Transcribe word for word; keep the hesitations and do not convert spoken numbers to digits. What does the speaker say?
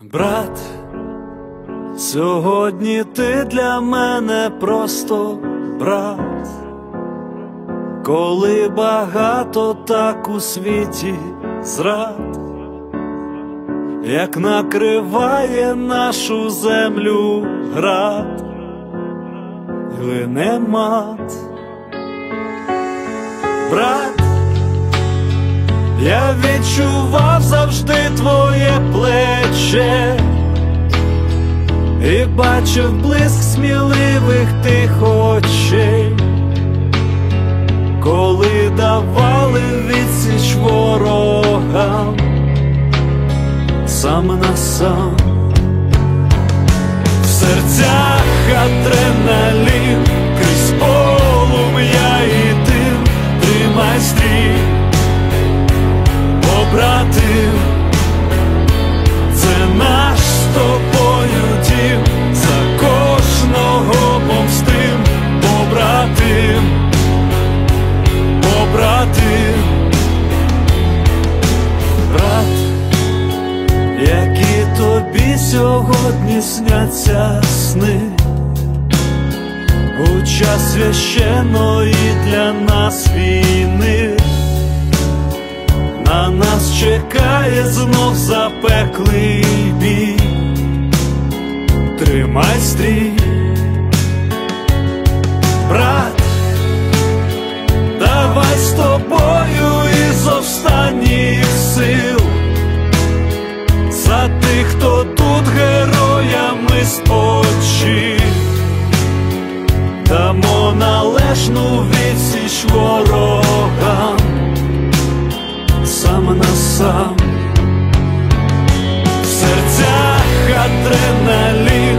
Брат, сьогодні ти для мене просто брат, коли багато так у світі зрад, як накриває нашу землю град, і лине мат. Брат, я відчував завжди твоє плече і бачив блиск сміливих тих очей, коли давали відсіч ворогам сам на сам. В серцях адреналін, крізь полум'я і дим, тримай стрій, побратим, це наш з тобою дім, за кожного помстим, побратим, побратим. Брат, які тобі сьогодні сняться сни, у час священної для нас війни. На нас чекає знов запеклий бій, тримай стрій. Брат, давай з тобою із останніх сил, за тих, хто тут героями спочив, дамо належну відсіч ворогам сам на сам. В серцях адреналін,